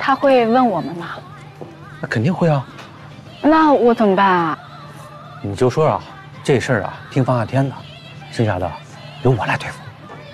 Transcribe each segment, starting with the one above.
他会问我们吗？ 那肯定会啊。 那我怎么办啊？ 你就说啊，这事儿啊听方夏天的，剩下的由我来对付。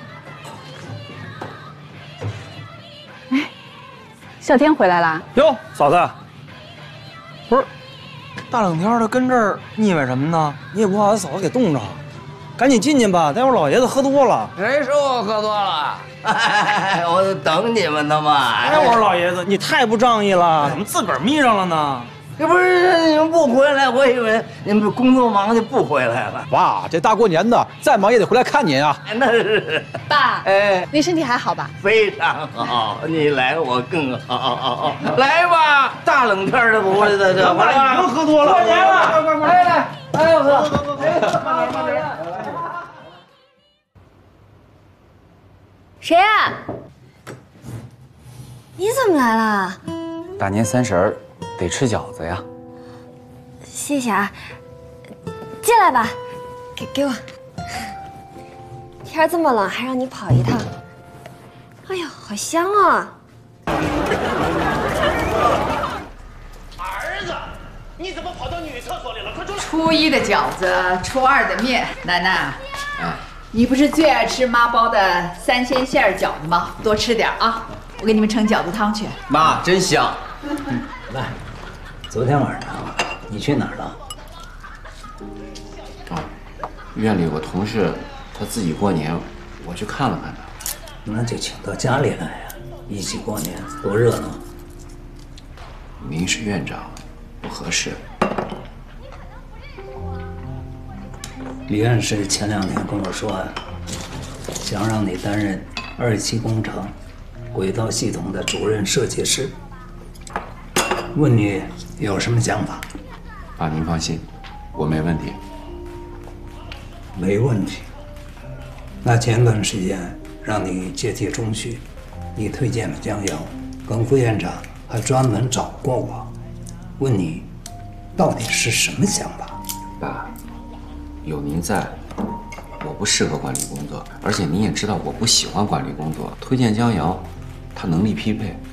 哎，啸天回来啦？ 哟，嫂子，不是，大冷天的跟这儿腻歪什么呢？你也不怕把嫂子给冻着？赶紧进去吧，待会儿老爷子喝多了。 谁说我喝多了？哎，我就等你们呢嘛。 哎，我说老爷子，你太不仗义了，怎么自个儿眯上了呢？ 这不是你们不回来，我以为你们工作忙就不回来了。 爸，这大过年的，再忙也得回来看您啊。 那是。 爸， 哎， 你身体还好吧？ 非常好，你来我更好。来吧，大冷天的不会在这。 爸，你又喝多了。过年了，快！ 来，哎，我喝。 慢点。 谁啊？你怎么来了？ 大年30儿得吃饺子呀。 谢谢啊，进来吧，给我。天这么冷，还让你跑一趟。哎呦，好香啊！ 儿子，你怎么跑到女厕所里了？快出来！ 初一的饺子，初二的面。奶奶，你不是最爱吃妈包的3鲜馅饺子吗？多吃点啊，我给你们盛饺子汤去。 妈，真香。 来，昨天晚上你去哪儿了？ 院里有个同事，他自己过年，我去看了看他。 那就请到家里来呀，一起过年多热闹。 您是院长，不合适。 李院士前2天跟我说，想让你担任2期工程轨道系统的主任设计师，问你有什么想法？ 爸，您放心，我没问题。 没问题。那前段时间让你接替中旭，你推荐了江瑶，跟副院长还专门找过我，问你到底是什么想法？ 爸，有您在，我不适合管理工作，而且您也知道我不喜欢管理工作。推荐江瑶，她能力匹配。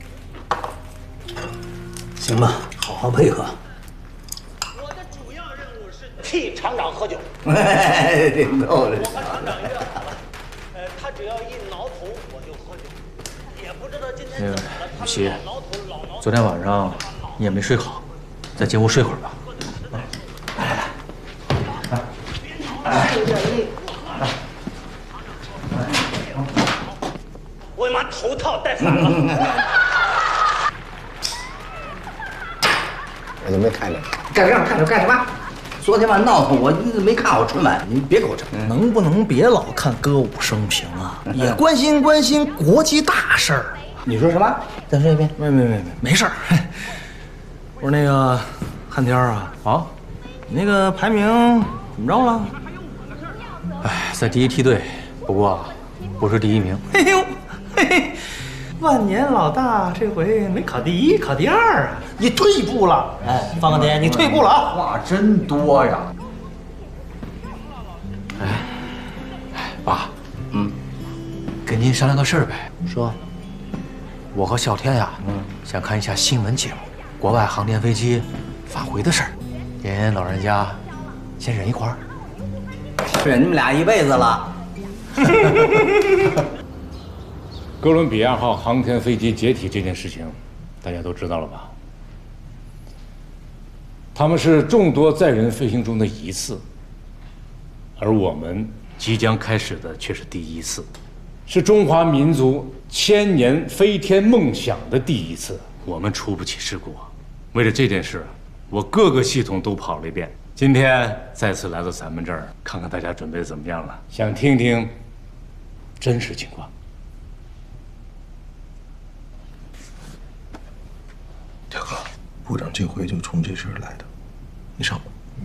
行吧，好好配合。 我的主要任务是替厂长喝酒。 哎，挺逗的。 我和厂长约好了，他只要一挠头我就喝酒，也不知道今天怎么了。 雨琦，昨天晚上你也没睡好，在进屋睡会儿吧。 有点累。 我妈头套戴反了。 我就没看着。干什么？昨天晚上闹腾，我没看我春晚，你别给我整。 能不能别老看歌舞升平啊？也关心国际大事儿。 你说什么？再说一遍。 没事儿。我说那个汉天啊，你那个排名怎么着了？ 哎，在第1梯队，不过不是第1名。 哎呦，嘿，万年老大这回没考第1，考第2啊！你退步了。哎，方哥爹，你退步了啊！ 话真多呀。 爸，跟您商量个事儿呗。 说， 我和啸天呀，想看一下新闻节目，国外航天飞机返回的事儿。您老人家先忍一会儿。 是你们俩一辈子了。 哥伦比亚号航天飞机解体这件事情，大家都知道了吧？他们是众多载人飞行中的一次，而我们即将开始的却是第1次，是中华民族1000年飞天梦想的第1次。我们出不起事故，为了这件事，我各个系统都跑了一遍。今天再次来到咱们这儿，看看大家准备怎么样了，想听听真实情况。 大哥，部长这回就冲这事儿来的，你上吧。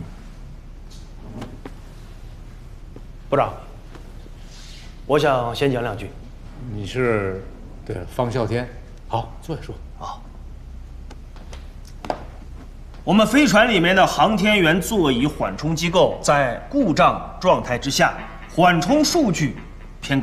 部长，我想先讲2句。 你是对方啸天，好，坐下说。 好。我们飞船里面的航天员座椅缓冲机构在故障状态之下，缓冲数据偏高，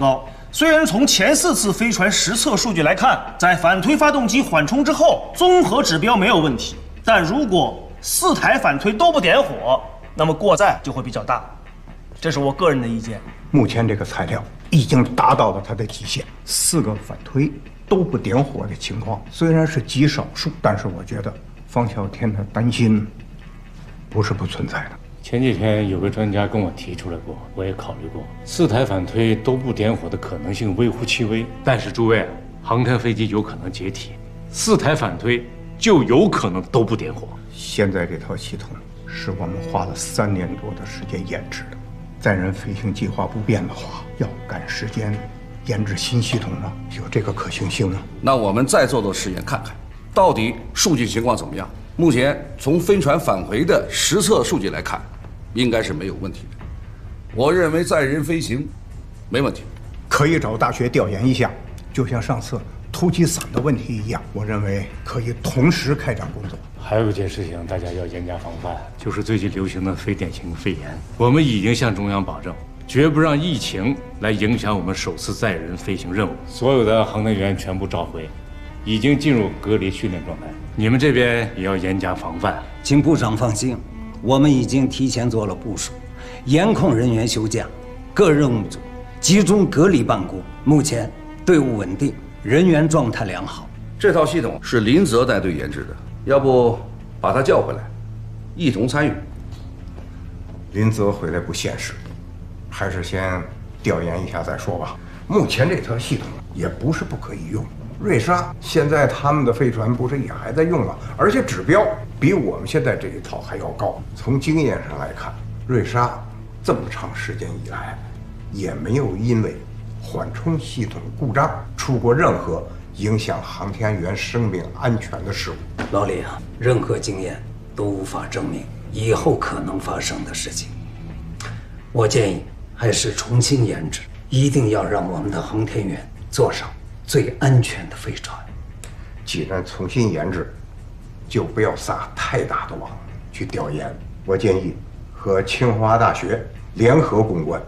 虽然从前4次飞船实测数据来看，在反推发动机缓冲之后，综合指标没有问题。但如果4台反推都不点火，那么过载就会比较大。这是我个人的意见。 目前这个材料已经达到了它的极限，4个反推都不点火的情况，虽然是极少数，但是我觉得方小天的担心不是不存在的。 前几天有个专家跟我提出来过，我也考虑过，4台反推都不点火的可能性微乎其微。但是诸位，航天飞机有可能解体，4台反推就有可能都不点火。 现在这套系统是我们花了3年多的时间研制的，载人飞行计划不变的话，要赶时间研制新系统呢，有这个可行性吗？ 那我们再做做实验看看，到底数据情况怎么样？目前从飞船返回的实测数据来看，应该是没有问题的。我认为载人飞行没问题， 可以找大学调研一下，就像上次突击伞的问题一样，我认为可以同时开展工作。 还有一件事情，大家要严加防范，就是最近流行的非典型肺炎。我们已经向中央保证，绝不让疫情来影响我们首次载人飞行任务。所有的航天员全部召回，已经进入隔离训练状态。你们这边也要严加防范。 请部长放心，我们已经提前做了部署，严控人员休假，各任务组集中隔离办公。目前队伍稳定，人员状态良好。 这套系统是林泽带队研制的，要不把他叫回来，一同参与。 林泽回来不现实，还是先调研一下再说吧。目前这套系统也不是不可以用。瑞莎现在他们的飞船不是也还在用吗？而且指标比我们现在这一套还要高。从经验上来看，瑞莎这么长时间以来，也没有因为缓冲系统故障出过任何影响航天员生命安全的事故。 老李啊，任何经验都无法证明以后可能发生的事情。我建议还是重新研制，一定要让我们的航天员坐上最安全的飞船。 既然重新研制，就不要撒太大的网去调研。我建议和清华大学联合攻关。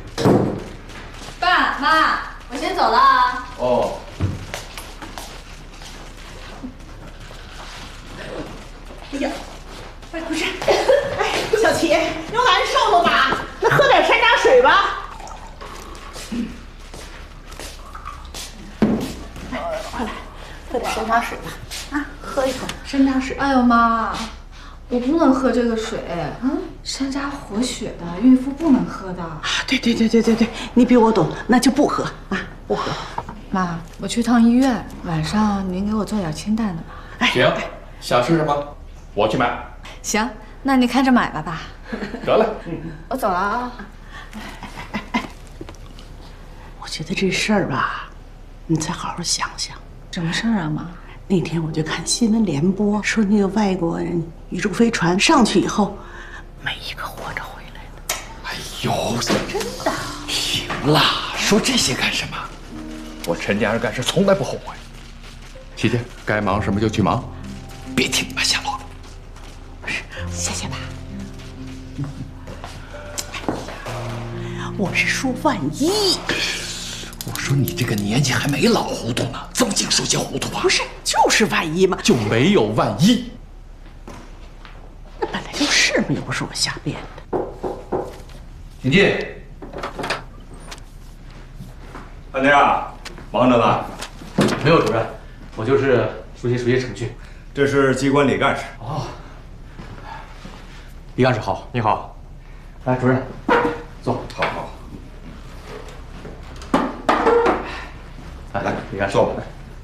爸妈，我先走了啊。 哦。 哎呀，哎，不是，哎，小齐，又难受了吧？那喝点山楂水吧。快来，喝点山楂水吧。啊，喝一口山楂水。 哎呦妈，我不能喝这个水。山楂活血的，孕妇不能喝的。 对，你比我懂，那就不喝啊，不喝。 妈，我去趟医院，晚上您给我做点清淡的吧。 行，想吃什么？我去买。 行，那你看着买吧，爸。 得嘞， 我走了啊。 我觉得这事儿吧，你再好好想想。 什么事儿啊，妈？ 那天我就看新闻联播说，那个外国人宇宙飞船上去以后，没一个活着回来的。 哎呦， 真的。 停啦，说这些干什么？我陈家人干事从来不后悔。琪琪，该忙什么就去忙，别听你妈瞎唠叨。 不是，谢谢吧。我是说万一。 我说你这个年纪还没老糊涂呢，怎么净说些糊涂话？ 不是，就是万一嘛。 就没有万一。 那本来就是嘛，又不是我瞎编的。 请进。安妮啊，忙着呢。 没有主任，我就是熟悉程序。 这是机关李干事。 哦，李干事好，你好。来，主任，坐。 好。 来，李干事坐吧。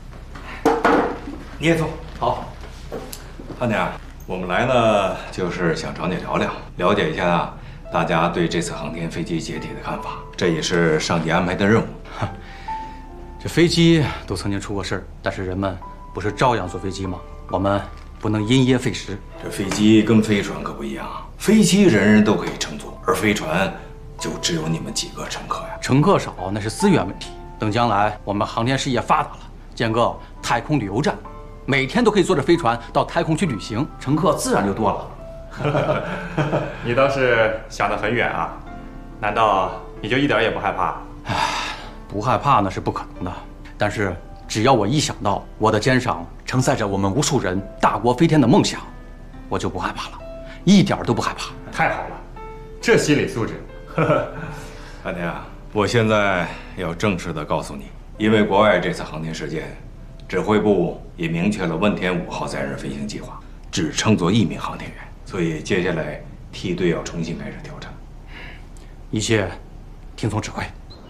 你也坐。 好。 安妮啊，我们来呢，就是想找你聊聊，了解一下大家对这次航天飞机解体的看法。这也是上级安排的任务。 这飞机都曾经出过事儿，但是人们不是照样坐飞机吗？我们不能因噎废食。 这飞机跟飞船可不一样，飞机人人都可以乘坐，而飞船就只有你们几个乘客呀。 乘客少那是资源问题。等将来我们航天事业发达了，建个太空旅游站，每天都可以坐着飞船到太空去旅行，乘客自然就多了。 你倒是想得很远啊！难道你就一点也不害怕？ 不害怕那是不可能的，但是只要我一想到我的肩上承载着我们无数人大国飞天的梦想，我就不害怕了，一点都不害怕。 太好了，这心理素质。阿天啊，我现在要正式的告诉你，因为国外这次航天事件，指挥部也明确了问天5号载人飞行计划，只称作1名航天员，所以接下来梯队要重新开始调整。 一切听从指挥。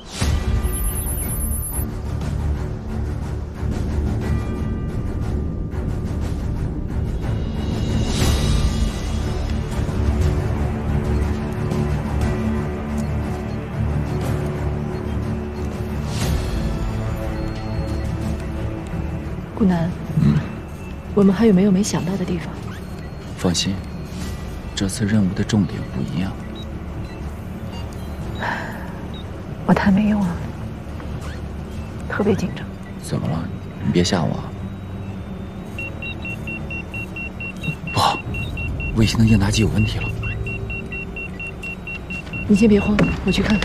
顾南，我们还有没有没想到的地方？ 放心，这次任务的重点不一样。 我太没用了，特别紧张。 怎么了？你别吓我啊！不好，卫星的应答机有问题了。 你先别慌，我去看看。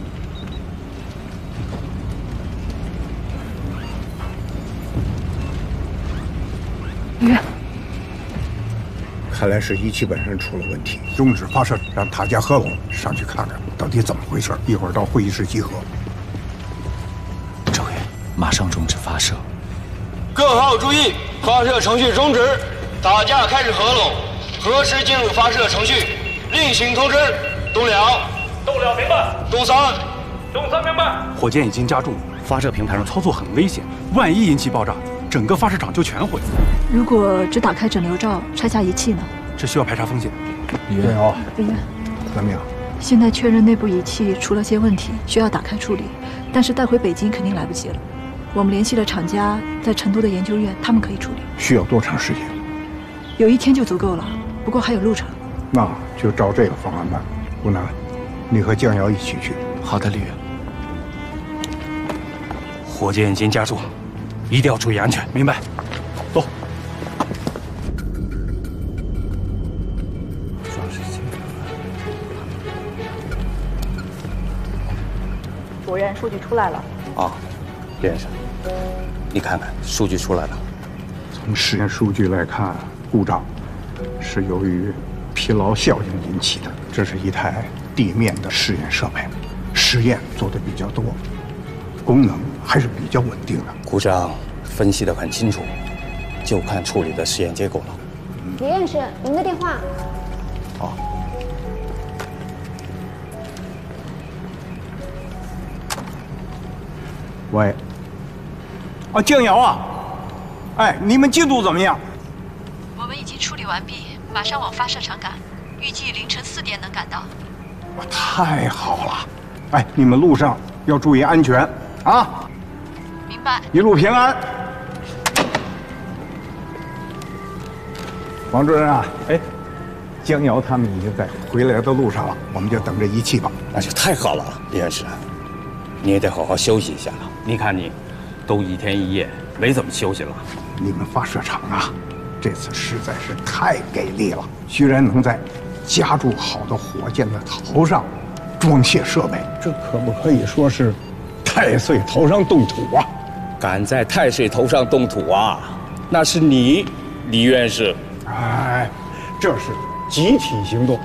看来是仪器本身出了问题，终止发射，让塔加和龙上去看看到底怎么回事。一会儿到会议室集合。 周爷，马上终止发射。 各号注意，发射程序终止，塔架开始合拢，何时进入发射程序，另行通知。东2， 东2明白。 东3， 东3明白。 火箭已经加重，发射平台上操作很危险，万一引起爆炸，整个发射场就全毁。 如果只打开整流罩，拆下仪器呢？ 这需要排查风险。 加油！ 李渊， 怎么样？ 现在确认内部仪器出了些问题，需要打开处理，但是带回北京肯定来不及了。我们联系了厂家在成都的研究院，他们可以处理。 需要多长时间？ 有1天就足够了，不过还有路程。 那就照这个方案办。顾南，你和江瑶一起去。 好的，李渊。 火箭已经加重，一定要注意安全，明白？走。 主任，数据出来了。 啊，连生，你看看数据出来了。 从实验数据来看，故障是由于疲劳效应引起的。这是一台地面的实验设备，实验做的比较多，功能还是比较稳定的。 股长分析得很清楚，就看处理的实验结果了。 李院士，您的电话。 好。 喂。啊，江瑶啊，哎，你们进度怎么样？ 我们已经处理完毕，马上往发射场赶，预计凌晨4点能赶到。 太好了！哎，你们路上要注意安全啊！ 明白。 一路平安。王主任啊，哎，江瑶他们已经在回来的路上了，我们就等着仪器吧。 那就太好了，李院士，你也得好好休息一下了。你看你，都1天1夜没怎么休息了。 你们发射场啊，这次实在是太给力了，居然能在加注好的火箭的头上装卸设备，这可不可以说是太岁头上动土啊？ 敢在太岁头上动土啊，那是你，李院士。 哎，这是集体行动。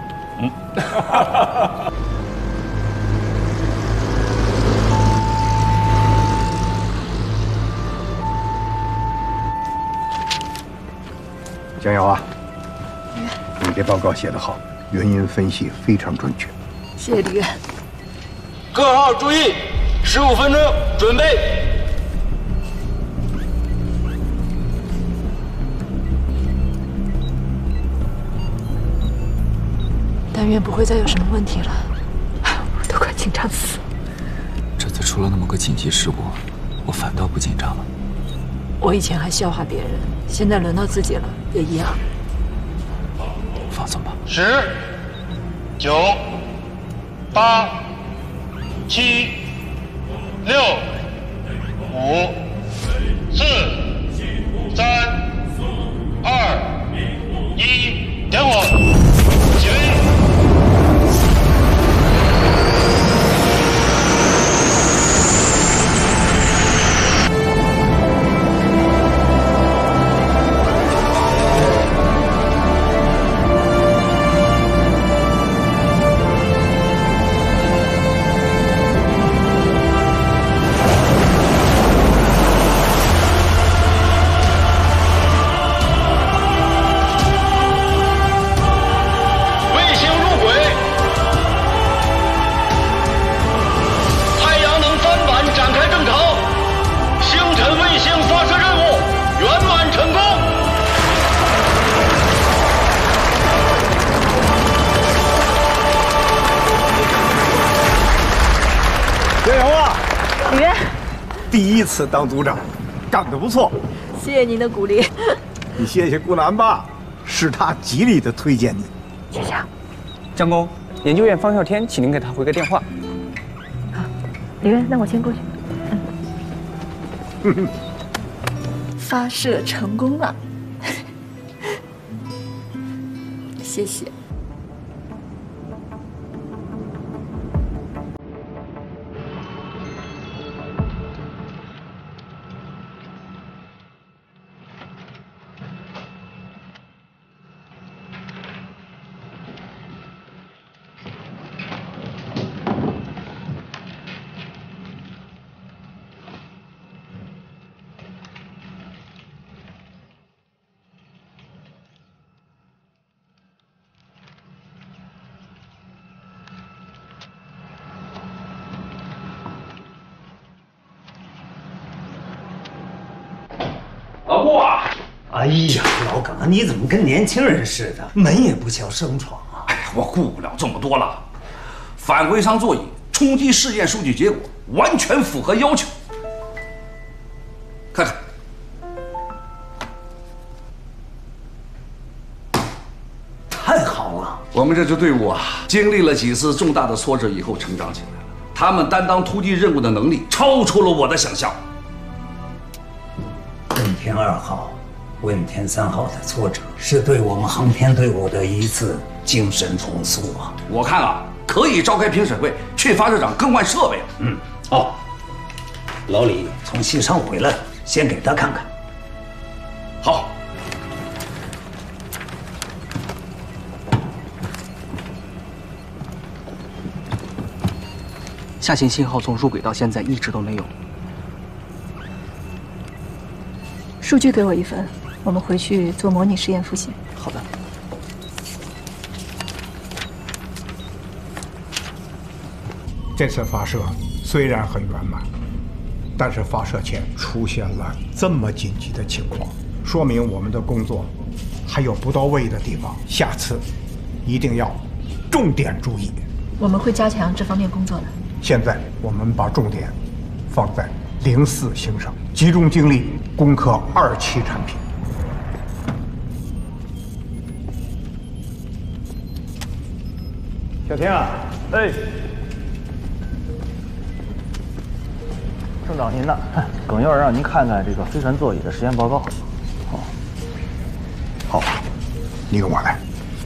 江瑶啊，你这报告写得好，原因分析非常准确。 谢谢李院。 各号注意，15分钟准备。 但愿不会再有什么问题了，我都快紧张死了。 这次出了那么个紧急事故，我反倒不紧张了。 我以前还笑话别人，现在轮到自己了，也一样。 放松吧。 10、9、8、7、6、5、4、3、2、1，点火，起飞。 第1次当组长，干得不错。 谢谢您的鼓励。 你谢谢顾南吧，是他极力的推荐你。 谢谢。 将功，研究院方啸天，请您给他回个电话。 好，李渊，那我先过去。发射成功了，谢谢。 老顾啊！ 哎呀，老耿，你怎么跟年轻人似的，门也不敲生闯啊？ 哎呀，我顾不了这么多了。返回舱座椅冲击试验数据结果完全符合要求，看看。 太好了！ 我们这支队伍啊，经历了几次重大的挫折以后成长起来了。他们担当突击任务的能力超出了我的想象。 问天2号、问天3号的挫折，是对我们航天队伍的一次精神重塑啊！ 我看啊，可以召开评审会，去发射场更换设备了。 好，老李从西昌回来了，先给他看看。 好。 下行信号从入轨到现在一直都没有。 数据给我1份，我们回去做模拟实验复习。 好的。 这次发射虽然很圆满，但是发射前出现了这么紧急的情况，说明我们的工作还有不到位的地方，下次一定要重点注意。 我们会加强这方面工作的。 现在我们把重点放在04星上，集中精力攻克2期产品。 小天啊，哎， 正找您呢，耿院让您看看这个飞船座椅的实验报告。 好，你跟我来。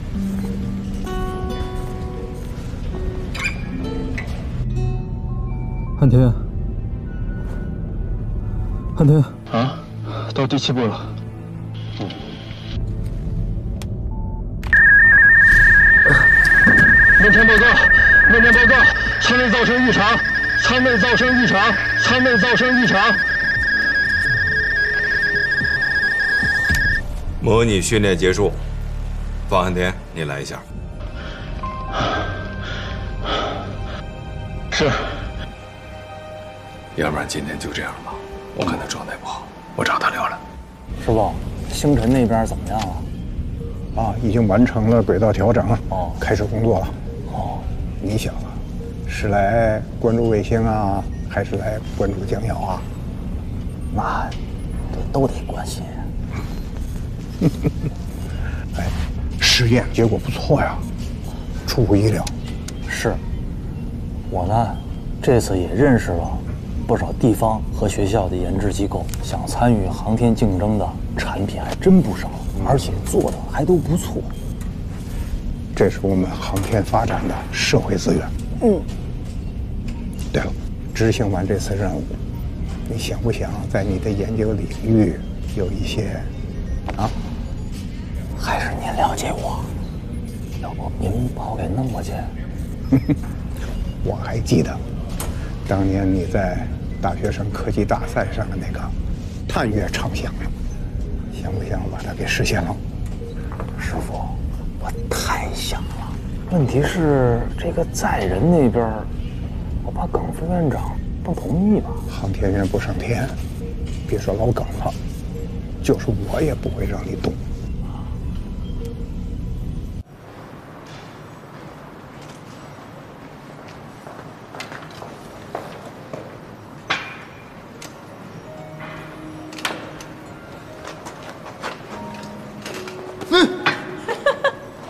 汉天，汉天啊，到第7步了。问天报告，问天报告，舱内噪声异常，舱内噪声异常，舱内噪声异常。 模拟训练结束，方汉天，你来一下。 是。 要不然今天就这样吧，我看他状态不好，我找他聊聊。 师傅，星辰那边怎么样了？ 啊，已经完成了轨道调整，开始工作了。你小子是来关注卫星啊，还是来关注江瑶啊？ 那都得关心。 哎，实验结果不错呀，出乎意料。 是，我呢，这次也认识了不少地方和学校的研制机构，想参与航天竞争的产品还真不少，而且做的还都不错。 这是我们航天发展的社会资源。对了，执行完这次任务，你想不想在你的研究领域有一些还是您了解我，要不您把我给弄过去？ 我还记得，当年你在大学生科技大赛上的那个探月畅想，想不想把它给实现了？ 师傅，我太想了。问题是这个载人那边，我怕耿副院长不同意吧？ 航天员不上天，别说老耿了，就是我也不会让你动。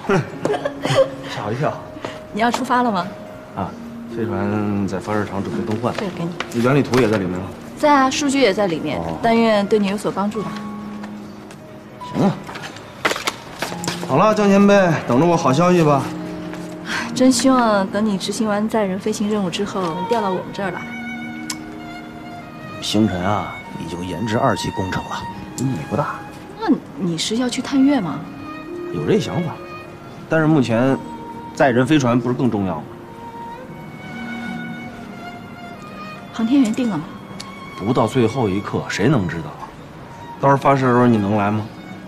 吓我一跳。 你要出发了吗？ 啊，飞船在发射场准备更换。 这个给你。 你原理图也在里面吗？ 在啊，数据也在里面，但愿对你有所帮助吧。 行啊。好了，江前辈，等着我好消息吧。 真希望等你执行完载人飞行任务之后，能调到我们这儿来。 星辰啊，已经研制2级工程了，意义不大。 那你是要去探月吗？ 有这想法，但是目前载人飞船不是更重要吗？ 航天员定了吗？ 不到最后一刻，谁能知道？到时候发射的时候你能来吗？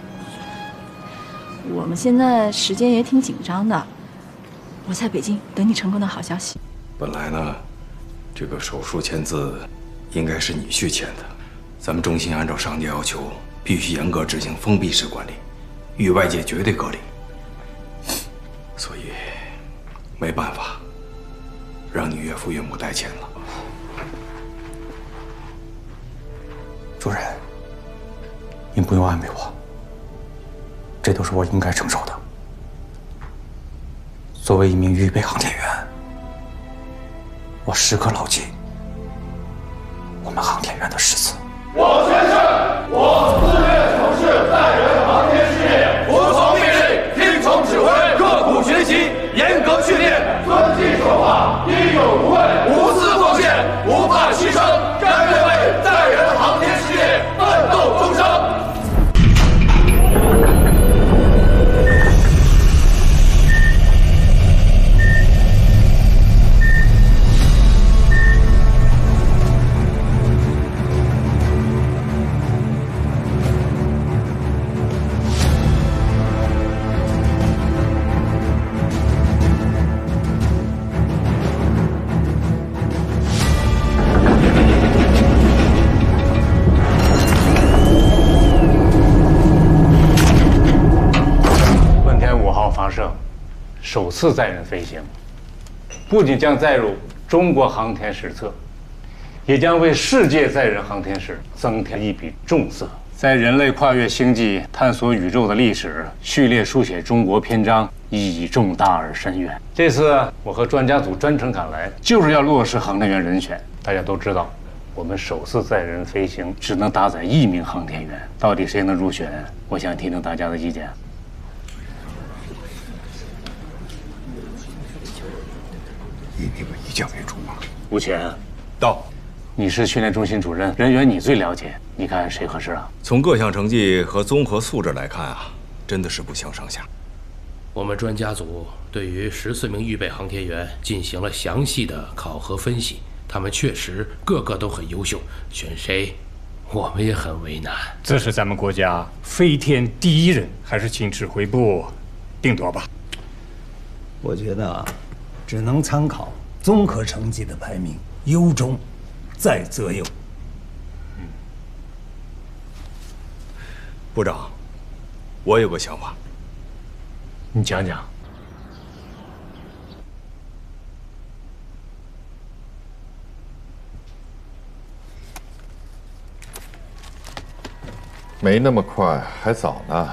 我们现在时间也挺紧张的，我在北京等你成功的好消息。 本来呢，这个手术签字应该是你去签的，咱们中心按照上级要求，必须严格执行封闭式管理，与外界绝对隔离。所以没办法，让你岳父岳母代签了。 主任，您不用安慰我，这都是我应该承受的。作为一名预备航天员，我时刻牢记我们航天员的誓词。 我宣誓，我自愿从事载人航天事业，服从命令，听从指挥，刻苦学习，严格训练，遵纪守法，英勇无畏，无私奉献，不怕牺牲，甘愿为载人航天事业奋斗终生。 首次载人飞行，不仅将载入中国航天史册，也将为世界载人航天史增添一笔重色。在人类跨越星际、探索宇宙的历史序列书写中国篇章，意义重大而深远。这次我和专家组专程赶来，就是要落实航天员人选。大家都知道，我们首次载人飞行只能搭载1名航天员，到底谁能入选？我想听听大家的意见。 以你们意见为主啊。 吴潜， 到。 你是训练中心主任，人员你最了解，你看谁合适啊？ 从各项成绩和综合素质来看啊，真的是不相上下。 我们专家组对于14名预备航天员进行了详细的考核分析，他们确实个个都很优秀，选谁，我们也很为难。 这是咱们国家飞天第一人，还是请指挥部定夺吧。 我觉得啊，只能参考综合成绩的排名，优中再择优。 部长，我有个想法。 你讲讲。 没那么快，还早呢。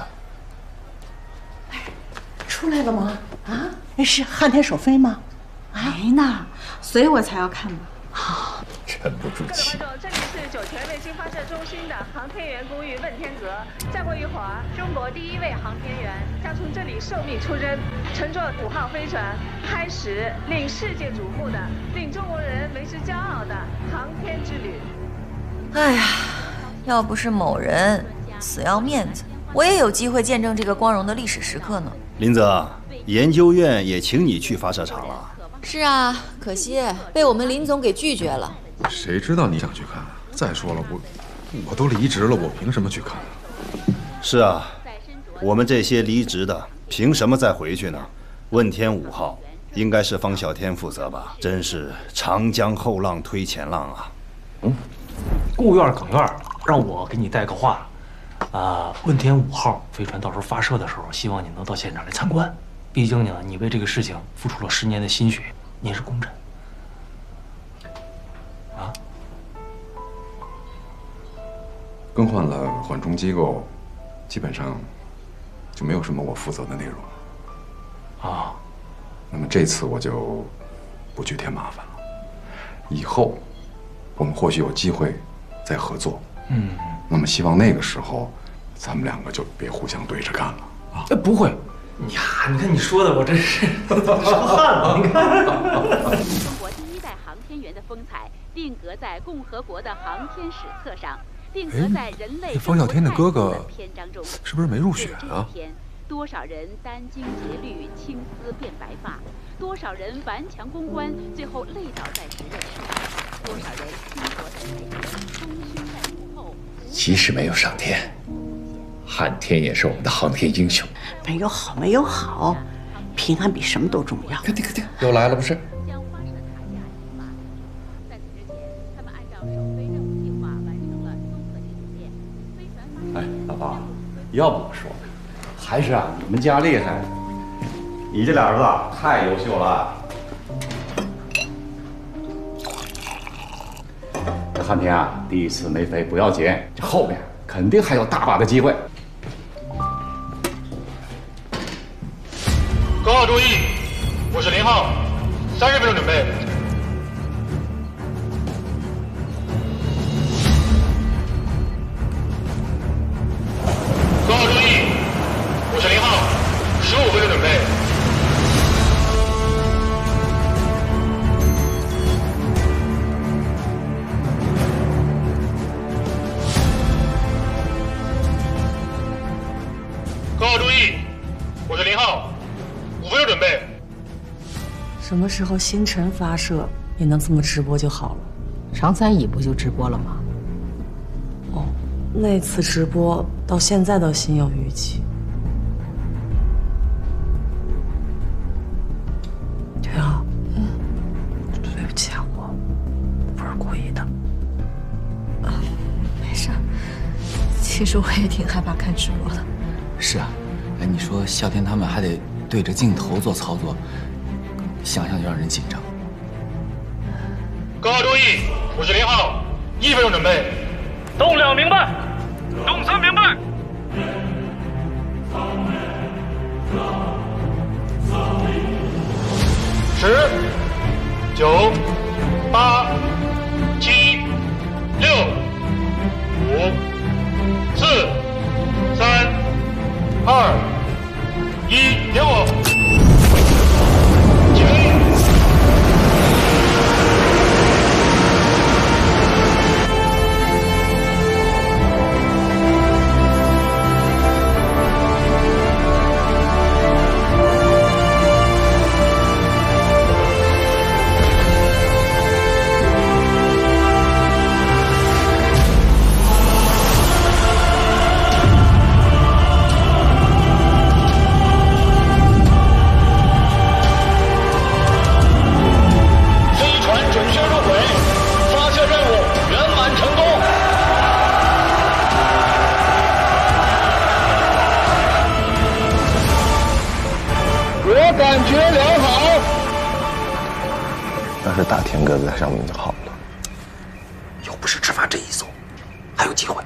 出来了吗？啊，是汉天首飞吗？ 没呢，所以我才要看嘛。 沉不住气。 这里是酒泉卫星发射中心的航天员公寓问天阁。再过一会儿，中国第1位航天员将从这里受命出征，乘坐5号飞船，开始令世界瞩目的、令中国人为之骄傲的航天之旅。 哎呀，要不是某人死要面子，我也有机会见证这个光荣的历史时刻呢。 林泽，研究院也请你去发射场了。 是啊，可惜被我们林总给拒绝了。 谁知道你想去看？再说了，我都离职了，我凭什么去看？ 是啊，我们这些离职的，凭什么再回去呢？问天5号应该是方小天负责吧？真是长江后浪推前浪啊！ 顾院耿院让我给你带个话，问天5号飞船到时候发射的时候，希望你能到现场来参观。毕竟呢，你为这个事情付出了10年的心血，您是功臣。 更换了缓冲机构，基本上就没有什么我负责的内容。 啊，那么这次我就不去添麻烦了。以后我们或许有机会再合作。那么希望那个时候咱们两个就别互相对着干了啊。 不会。呀，你看你说的，我真是出汗了。你看， 中国第一代航天员的风采定格在共和国的航天史册上，定格在人类方啸天的哥哥篇章中。 是不是没入选啊？ 多少人殚精竭虑，青丝变白发；多少人顽强攻关，最后累倒在实验室；多少人拼搏在台前，功勋在幕后。 即使没有上天，汉天也是我们的航天英雄。 没有好，没有好，平安比什么都重要。 看，又来了不是？ 哎，老爸，要不我说，还是你们家厉害。你这俩儿子太优秀了。这汉天第一次没飞不要紧，这后面肯定还有大把的机会。 各号注意，我是0号，30分钟准备。各号注意，我是0号，15分钟准备。各号注意，我是0号，5分钟准备。 什么时候星辰发射也能这么直播就好了？ 常参乙不就直播了吗？ 哦，那次直播到现在都心有余悸。对啊，对不起啊，我不是故意的。 没事。其实我也挺害怕看直播的。 是啊，哎，你说啸天他们还得对着镜头做操作，想想就让人紧张。 各号注意，我是0号，1分钟准备。动2明白，动3明白。10、9、8、7、6、5、4、3、2、1，点火，起飞。感觉良好。 要是大天哥在上面就好了。 又不是只发这一艘，还有机会。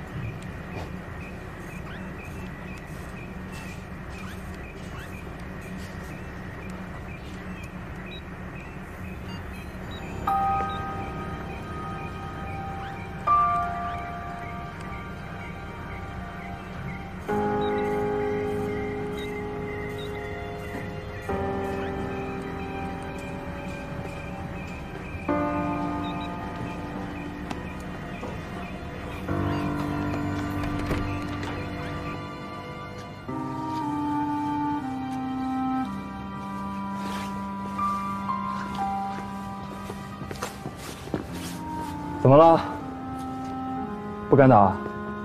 怎么了？不敢打？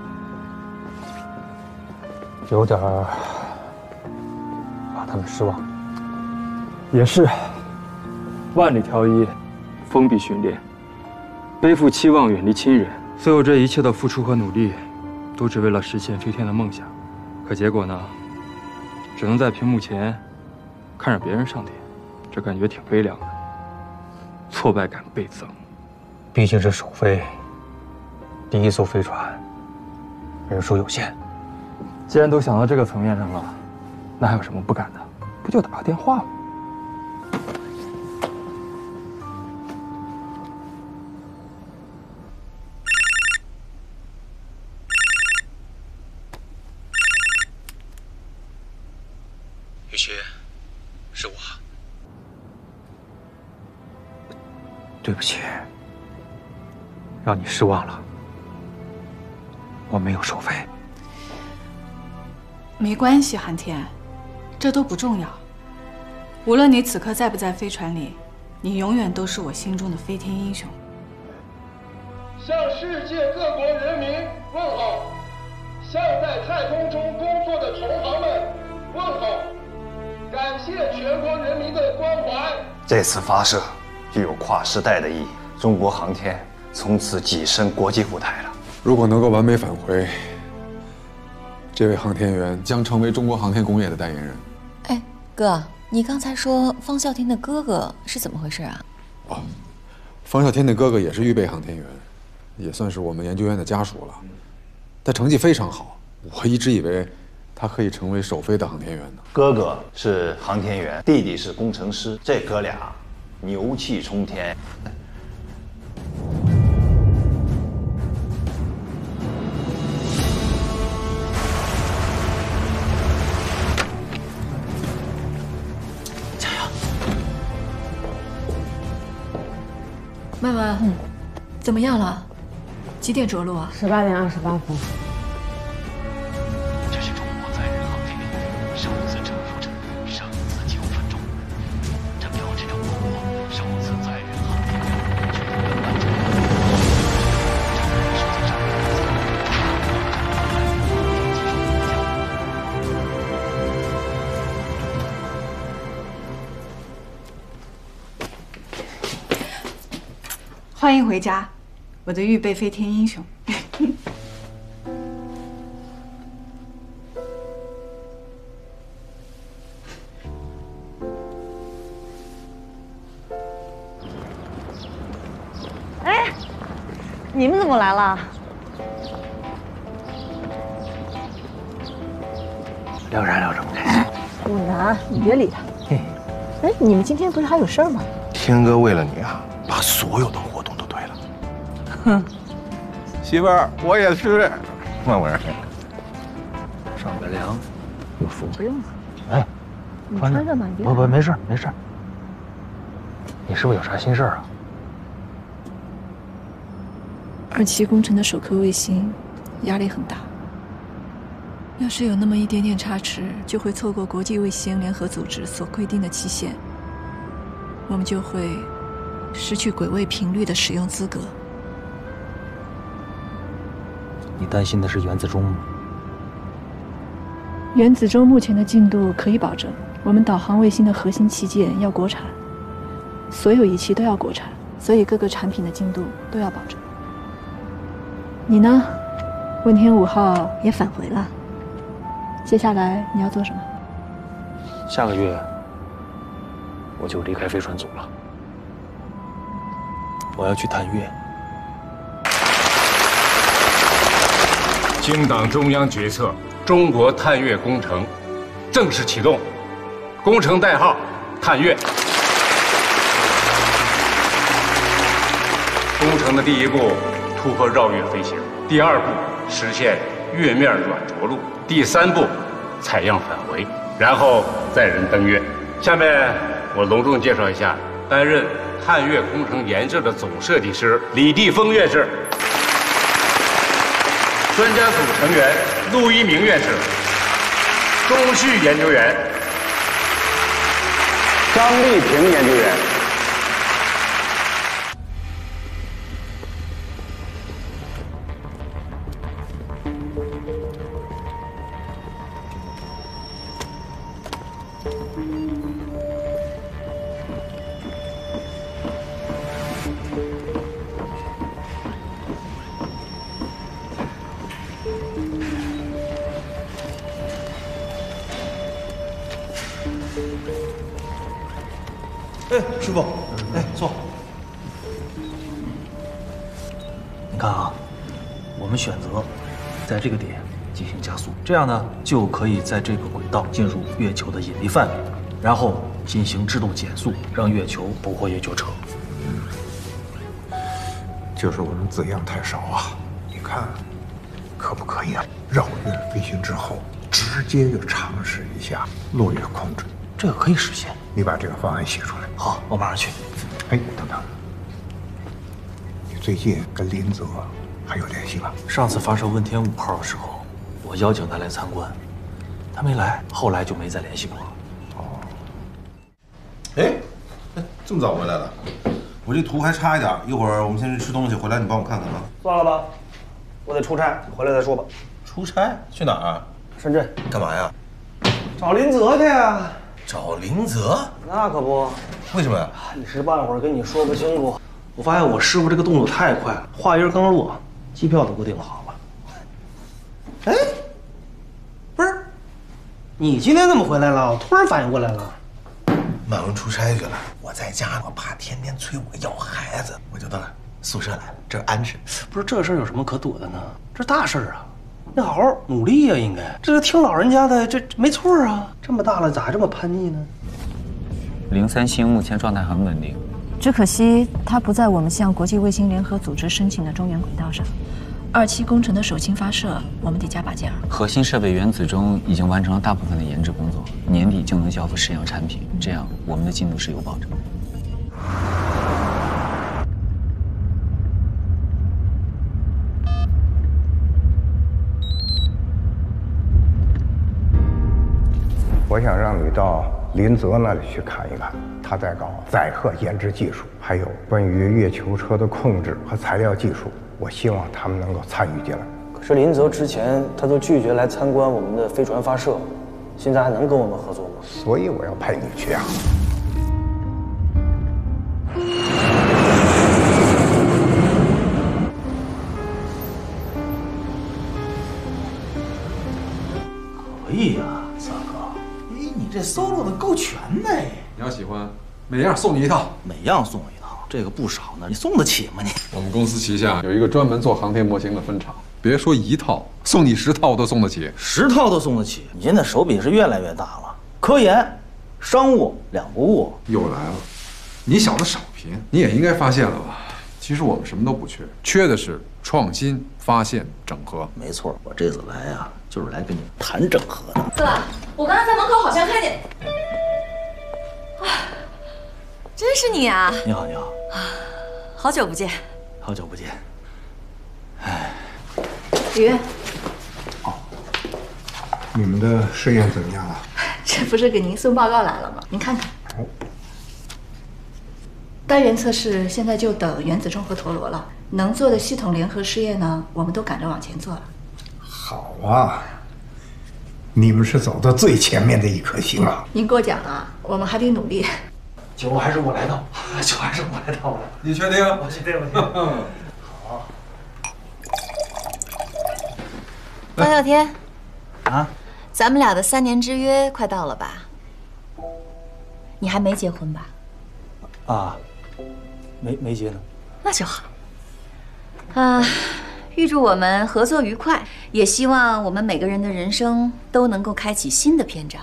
有点怕他们失望。也是，万里挑一，封闭训练，背负期望，远离亲人，所有这一切的付出和努力，都只为了实现飞天的梦想。可结果呢？只能在屏幕前看着别人上天，这感觉挺悲凉的，挫败感倍增。毕竟是首飞，第一艘飞船，人数有限。既然都想到这个层面上了，那还有什么不敢的？ 不就打个电话吗？ 雨荨，是我。 对不起，让你失望了。我没有收费。 没关系，韩天，这都不重要。无论你此刻在不在飞船里，你永远都是我心中的飞天英雄。 向世界各国人民问好，向在太空中工作的同行们问好，感谢全国人民的关怀。 这次发射具有跨时代的意义，中国航天从此跻身国际舞台了。 如果能够完美返回，这位航天员将成为中国航天工业的代言人。 哎，哥，你刚才说方啸天的哥哥是怎么回事啊？ 方啸天的哥哥也是预备航天员，也算是我们研究院的家属了。他成绩非常好，我一直以为他可以成为首飞的航天员呢。 哥哥是航天员，弟弟是工程师，这哥俩牛气冲天。 曼文，怎么样了？几点着陆啊 ？18点28分。 这是中国载人航天员首次乘负程上次9分钟，这标志着我国首次载人航天员全员完成世界上欢迎回家，我的预备飞天英雄。 哎，你们怎么来了？ 聊啥聊这么开心？ 不难，你别理他。哎，你们今天不是还有事儿吗？ 天哥为了你啊，把所有的活动都推了。 哼， 媳妇儿，我也是。曼文， 上个梁有福。 不用了。 哎， 你穿着吧，你别。 不，没事没事。你是不是有啥心事啊 ？27工程的首颗卫星压力很大，要是有那么一点点差池，就会错过国际卫星联合组织所规定的期限，我们就会失去轨位频率的使用资格。 你担心的是原子钟吗？ 原子钟目前的进度可以保证，我们导航卫星的核心器件要国产，所有仪器都要国产，所以各个产品的进度都要保证。你呢？问天5号也返回了，接下来你要做什么？ 下个月我就离开飞船组了，我要去探月。 经党中央决策，中国探月工程正式启动，工程代号探月。工程的第一步，突破绕月飞行；第二步，实现月面软着陆；第三步，采样返回，然后载人登月。下面我隆重介绍一下担任探月工程研制的总设计师李立峰院士。专家组成员陆一鸣院士，钟旭研究员， 张丽萍研究员。 哎，师傅，哎，坐。 你看啊，我们选择在这个点进行加速，这样呢就可以在这个轨道进入月球的引力范围。 然后进行制动减速，让月球捕获月球车。 就是我们子样太少啊，你看，可不可以啊？绕月飞行之后，直接就尝试一下落月控制， 这个可以实现。 你把这个方案写出来。 好，我马上去。 哎，等等，你最近跟林泽还有联系吗？ 上次发射问天5号的时候，我邀请他来参观，他没来，后来就没再联系过了。 哎，这么早回来了？我这图还差一点，一会儿我们先去吃东西，回来你帮我看看吧。 算了吧，我得出差，回来再说吧。 出差？去哪儿？ 深圳。 干嘛呀？ 找林泽去呀。 找林泽？ 那可不。 为什么呀？ 一时半会儿跟你说不清楚。我发现我师傅这个动作太快了，话音刚落，机票都给我订好了。哎，不是，你今天怎么回来了？我突然反应过来了。 满文出差去了，我在家，我爸天天催我要孩子，我就到宿舍来了，这儿安全。 不是这事儿有什么可躲的呢？这大事儿啊，你好好努力呀，应该。这个听老人家的，这没错啊。这么大了咋这么叛逆呢 ？03星目前状态很稳定， 只可惜它不在我们向国际卫星联合组织申请的中原轨道上。27工程的首氢发射，我们得加把劲儿。 核心设备原子钟已经完成了大部分的研制工作，年底就能交付试样产品，这样我们的进度是有保证的。 我想让你到林泽那里去看一看，他在搞载荷研制技术，还有关于月球车的控制和材料技术。我希望他们能够参与进来。 可是林泽之前他都拒绝来参观我们的飞船发射，现在还能跟我们合作吗？ 所以我要派你去啊。 可以呀，三哥。哎，你这搜罗的够全的哎。 你要喜欢，每样送你一套。 每样送我一套，这个不少呢，你送得起吗你？ 我们公司旗下有一个专门做航天模型的分厂，别说一套，送你10套都送得起。 10套都送得起？你现在手笔是越来越大了。科研、商务两不误。 又来了，你小子少贫，你也应该发现了吧？其实我们什么都不缺，缺的是创新、发现、整合。 没错，我这次来呀，就是来跟你谈整合的。 哥，我刚刚在门口好像看见。真是你啊！ 你好，你好。 好久不见。 好久不见。 哎，李渊。 哦，你们的试验怎么样了？ 这不是给您送报告来了吗？您看看。单元测试现在就等原子钟和陀螺了，能做的系统联合试验呢，我们都赶着往前做了。 好啊，你们是走到最前面的一颗星啊！ 您过奖了，我们还得努力。 酒还是我来倒，酒还是我来倒吧。 你确定？ 我确定，我确定。好。 方啸天， 啊， 咱们俩的3年之约快到了吧？你还没结婚吧？ 啊，没结呢。 那就好。啊，预祝我们合作愉快，也希望我们每个人的人生都能够开启新的篇章。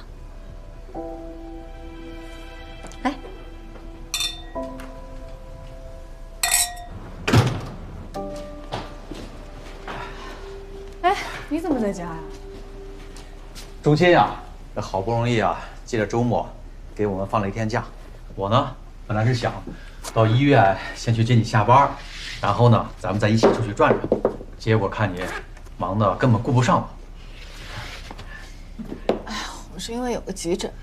来。 哎，你怎么在家呀？ 中心呀，这好不容易啊，借着周末给我们放了1天假。我呢，本来是想到医院先去接你下班，然后呢，咱们再一起出去转转。结果看你忙得根本顾不上我。 哎呀，我是因为有个急诊。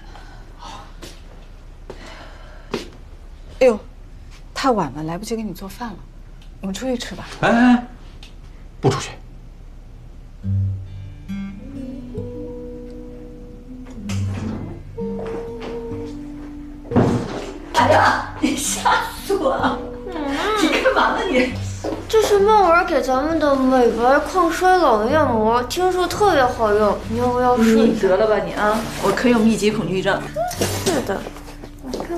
哎呦，太晚了，来不及给你做饭了，我们出去吃吧。 哎，不出去。 哎呀，你吓死我了！你干嘛呢你？ 这是梦儿给咱们的美白抗衰老面膜，听说特别好用，你要不要试一下？ 你得了吧你啊！我可有密集恐惧症。 是的，你看看，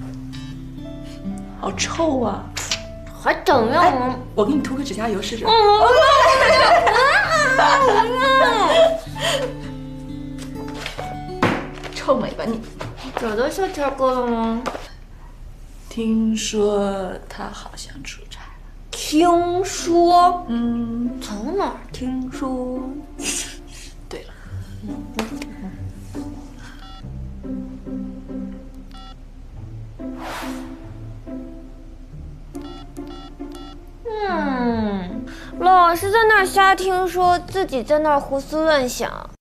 好臭啊！ 还等要吗？ 我给你涂个指甲油试试。臭臭美吧你！ 找到小天哥了吗？ 听说他好像出差了。 听说？从哪儿听说？ 对了， 老是在那儿瞎听说，自己在那儿胡思乱想。